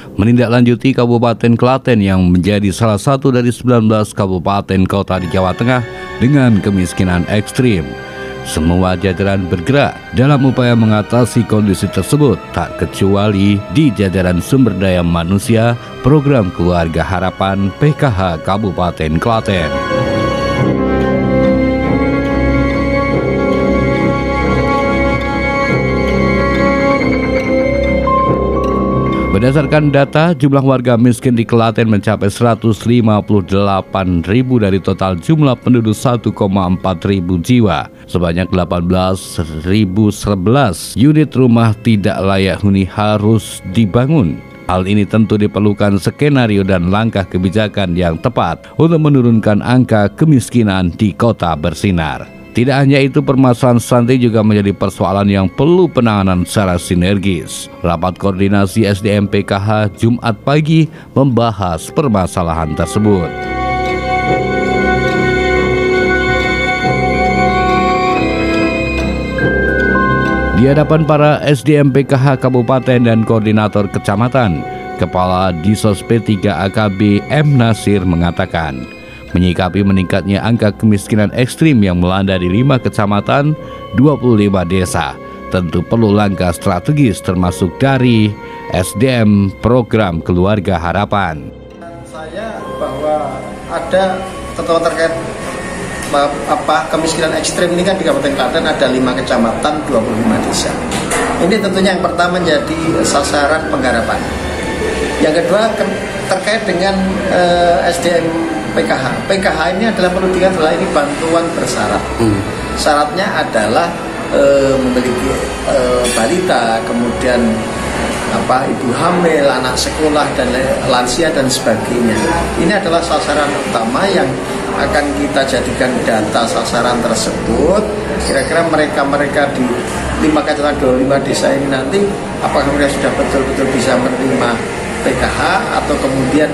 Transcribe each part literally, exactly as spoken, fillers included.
menindaklanjuti Kabupaten Klaten yang menjadi salah satu dari sembilan belas kabupaten kota di Jawa Tengah dengan kemiskinan ekstrim. Semua jajaran bergerak dalam upaya mengatasi kondisi tersebut, tak kecuali di jajaran sumber daya manusia Program Keluarga Harapan P K H Kabupaten Klaten. Berdasarkan data, jumlah warga miskin di Klaten mencapai seratus lima puluh delapan ribu dari total jumlah penduduk satu koma empat ribu jiwa. Sebanyak delapan belas ribu sebelas unit rumah tidak layak huni harus dibangun. Hal ini tentu diperlukan skenario dan langkah kebijakan yang tepat untuk menurunkan angka kemiskinan di kota bersinar. Tidak hanya itu, permasalahan stunting juga menjadi persoalan yang perlu penanganan secara sinergis. Rapat koordinasi S D M P K H Jumat pagi membahas permasalahan tersebut. Di hadapan para S D M P K H Kabupaten dan Koordinator Kecamatan, Kepala Disos P tiga A K B M Nasir mengatakan, menyikapi meningkatnya angka kemiskinan ekstrim yang melanda di lima kecamatan, dua puluh lima desa, tentu perlu langkah strategis termasuk dari S D M Program Keluarga Harapan. Saya bahwa ada ketentuan terkait apa kemiskinan ekstrim ini kan di Kabupaten Klaten ada lima kecamatan, dua puluh lima desa. Ini tentunya yang pertama menjadi sasaran penggarapan. Yang kedua terkait dengan uh, S D M P K H. P K H ini adalah perlu diingat adalah ini bantuan bersyarat. Hmm. Syaratnya adalah e, memiliki e, balita, kemudian apa ibu hamil, anak sekolah dan lansia dan sebagainya. Ini adalah sasaran utama yang akan kita jadikan data sasaran tersebut. Kira-kira mereka-mereka di lima kecamatan dua puluh lima desa ini nanti apakah mereka sudah betul-betul bisa menerima P K H atau kemudian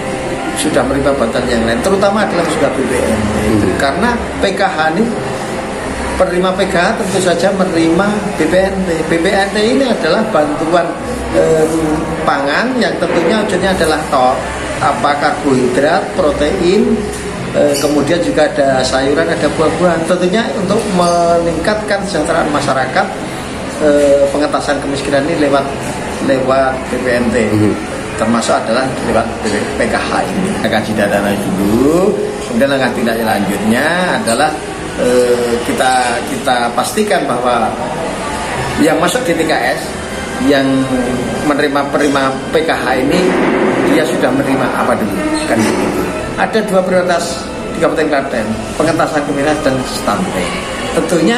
sudah menerima bantuan yang lain, terutama adalah juga B P N T. Hmm. Karena P K H ini penerima P K H tentu saja menerima B P N T. B P N T ini adalah bantuan eh, pangan yang tentunya ujungnya adalah to, apa karbohidrat, protein, eh, kemudian juga ada sayuran, ada buah-buahan. Tentunya untuk meningkatkan kesejahteraan masyarakat, eh, pengentasan kemiskinan ini lewat lewat B P N T. Hmm. Termasuk adalah lewat P K H ini. Kita kaji datanya dulu, kemudian langkah tindak lanjutnya adalah eh, kita kita pastikan bahwa yang masuk di T K S, yang menerima penerima P K H ini dia sudah menerima apa dulu? Kan begitu. Ada dua prioritas di Kabupaten Klaten, pengentasan kemiskinan dan stunting. Tentunya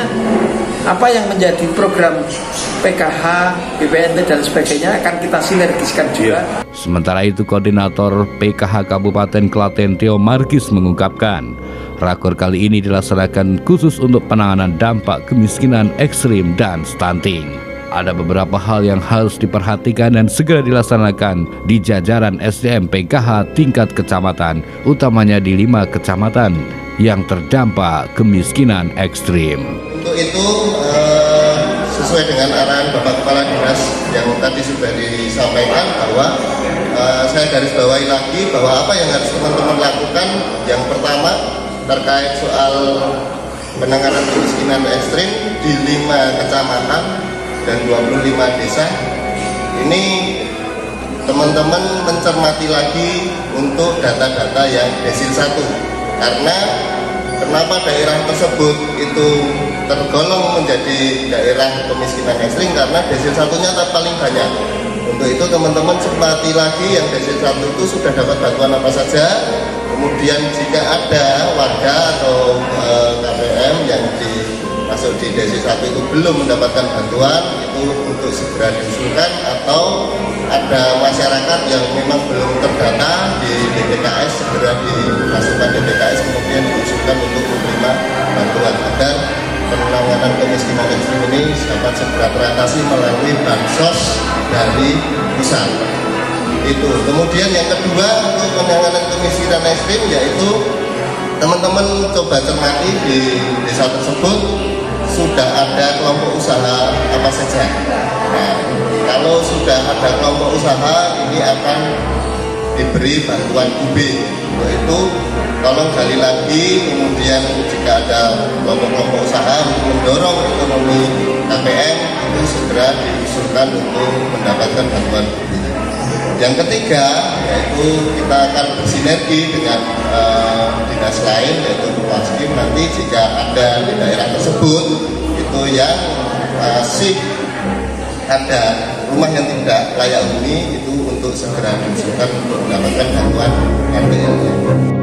apa yang menjadi program P K H, B P N T dan sebagainya akan kita sinergiskan juga. Sementara itu, Koordinator P K H Kabupaten Klaten Theo Markis mengungkapkan, rakor kali ini dilaksanakan khusus untuk penanganan dampak kemiskinan ekstrim dan stunting. Ada beberapa hal yang harus diperhatikan dan segera dilaksanakan di jajaran S D M P K H tingkat kecamatan, utamanya di lima kecamatan yang terdampak kemiskinan ekstrim. Untuk itu eh, sesuai dengan arahan Bapak Kepala Dinas yang tadi sudah disampaikan bahwa eh, saya garis bawahi lagi bahwa apa yang harus teman-teman lakukan. Yang pertama terkait soal penanganan kemiskinan ekstrim di lima kecamatan dan dua puluh lima desa. Ini teman-teman mencermati lagi untuk data-data yang desil satu. Karena kenapa daerah tersebut itu tergolong menjadi daerah kemiskinan ekstrim, karena desil satunya paling banyak. Untuk itu teman-teman cermati lagi yang desil satu itu sudah dapat bantuan apa saja. Kemudian jika ada warga atau e, K P M yang di, masuk di desil satu itu belum mendapatkan bantuan, itu untuk segera diusulkan. Atau ada masyarakat yang memang belum terdata di D P K S, segera dimasukkan D P K S kemudian diusulkan untuk menerima bantuan agar penanganan kemiskinan ekstrim ini dapat segera teratasi melalui bansos dari pusat. Itu. Kemudian yang kedua untuk penanganan kemiskinan ekstrim yaitu teman-teman coba cermati di desa tersebut sudah ada kelompok usaha apa saja. Nah, kalau sudah ada kelompok usaha ini akan diberi bantuan U B. Untuk itu tolong gali lagi, kemudian jika ada kelompok-kelompok usaha untuk mendorong ekonomi K P M itu segera diusulkan untuk mendapatkan bantuan U B. Yang ketiga yaitu kita akan bersinergi dengan uh, dinas lain yaitu Bupaskim. Nanti jika ada di daerah tersebut itu yang masih ada rumah yang tidak layak huni itu untuk segera diusulkan untuk mendapatkan bantuan R P L.